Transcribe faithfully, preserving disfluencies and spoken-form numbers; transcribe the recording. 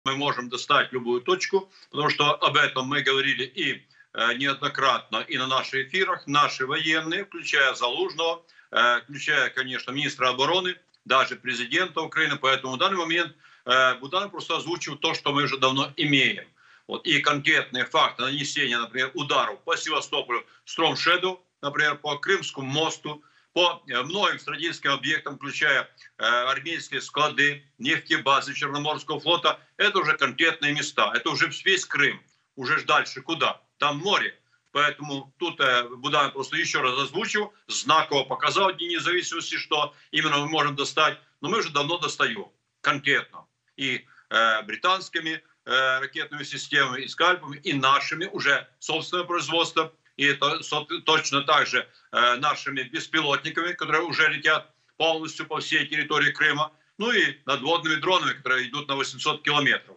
мы можем достать любую точку, потому что об этом мы говорили и э, неоднократно и на наших эфирах. Наши военные, включая Залужного, э, включая, конечно, министра обороны, даже президента Украины. Поэтому в данный момент э, Буданов просто озвучил то, что мы уже давно имеем. Вот, и конкретные факты нанесения, например, ударов по Севастополю, Стромшеду, например, по Крымскому мосту, по многим стратегическим объектам, включая э, армейские склады, нефтебазы Черноморского флота, это уже конкретные места, это уже весь Крым, уже дальше куда? Там море. Поэтому тут э, Буданов просто еще раз озвучил, знаково показал Дни независимости, что именно мы можем достать, но мы уже давно достаем конкретно. И э, британскими э, ракетными системами, и скальпами, и нашими уже собственное производство. И это точно так же э, нашими беспилотниками, которые уже летят полностью по всей территории Крыма. Ну и надводными дронами, которые идут на восемьсот километров.